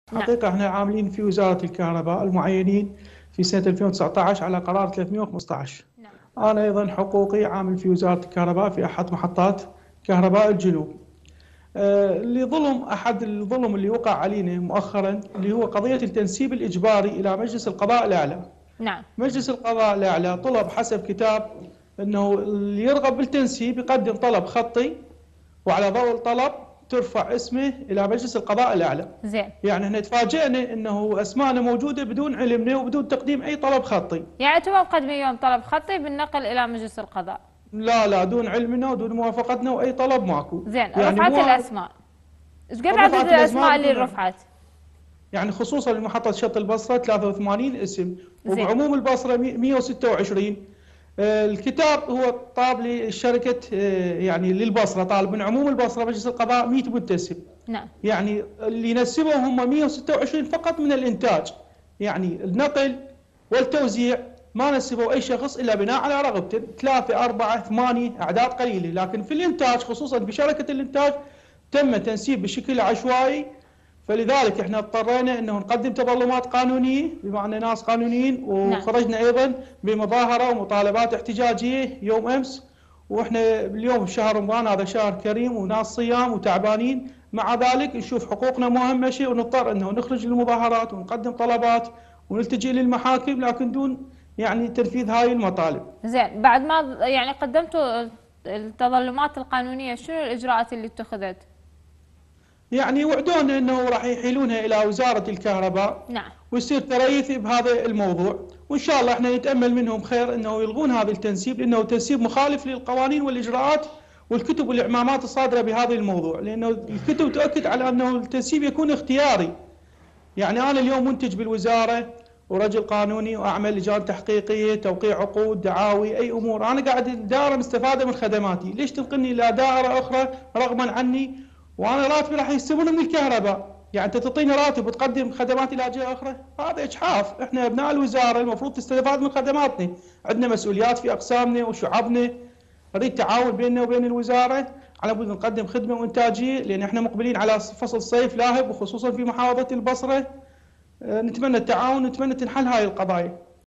نعم. حقيقة احنا عاملين في وزارة الكهرباء المعينين في سنة 2019 على قرار 315. نعم. أنا أيضا حقوقي عامل في وزارة الكهرباء في أحد محطات كهرباء الجنوب. أحد الظلم اللي وقع علينا مؤخرا اللي هو قضية التنسيب الإجباري إلى مجلس القضاء الأعلى. نعم. مجلس القضاء الأعلى طلب حسب كتاب أنه اللي يرغب بالتنسيب يقدم طلب خطي، وعلى ضوء الطلب ترفع اسمه إلى مجلس القضاء الأعلى. زين. يعني احنا تفاجئنا أنه أسماءنا موجودة بدون علمنا وبدون تقديم أي طلب خطي. يعني أنتم مقدمين يوم طلب خطي بالنقل إلى مجلس القضاء؟ لا دون علمنا ودون موافقتنا وأي طلب ماكو. زين. يعني رفعت الأسماء، ايش قد عدد الأسماء اللي رفعت؟ يعني خصوصا لمحطة شط البصرة 83 اسم، زين. وبعموم البصرة 126. الكتاب هو طاب للشركة، يعني للبصرة طالب من عموم البصرة مجلس القضاء 100 منتسب. نعم. يعني اللي ينسبهم هم 126 فقط من الإنتاج، يعني النقل والتوزيع ما نسبوا أي شخص إلا بناء على رغبته، 3 4 8 أعداد قليلة. لكن في الإنتاج خصوصا بشركة الإنتاج تم تنسيب بشكل عشوائي. فلذلك احنا اضطرينا انه نقدم تظلمات قانونيه بما ان ناس قانونيين، وخرجنا ايضا بمظاهره ومطالبات احتجاجيه يوم امس. واحنا اليوم في شهر رمضان، هذا شهر كريم وناس صيام وتعبانين، مع ذلك نشوف حقوقنا مهمشه ونضطر انه نخرج للمظاهرات ونقدم طلبات ونلتجئ للمحاكم، لكن دون يعني تنفيذ هاي المطالب. زين. بعد ما يعني قدمتوا التظلمات القانونيه، شنو الاجراءات اللي اتخذت؟ يعني وعدونا انه راح يحيلونها الى وزاره الكهرباء. نعم. ويصير تريث بهذا الموضوع، وان شاء الله احنا نتامل منهم خير انه يلغون هذا التنسيب، لانه تنسيب مخالف للقوانين والاجراءات والكتب والاعمامات الصادره بهذا الموضوع، لانه الكتب تؤكد على انه التنسيب يكون اختياري. يعني انا اليوم منتج بالوزاره ورجل قانوني واعمل لجان تحقيقيه، توقيع عقود، دعاوي، اي امور، انا قاعد دائره مستفاده من خدماتي، ليش تنقلني الى دائره اخرى رغما عني وانا راتبي راح يحسبونه من الكهرباء؟ يعني انت تعطيني راتب وتقدم خدمات الى جهه اخرى، هذا اجحاف. احنا ابناء الوزاره المفروض تستفاد من خدماتنا، عندنا مسؤوليات في اقسامنا وشعبنا، نريد تعاون بيننا وبين الوزاره على مود نقدم خدمه وانتاجيه، لان احنا مقبلين على فصل صيف لاهب وخصوصا في محافظه البصره. نتمنى التعاون، نتمنى تنحل هاي القضايا.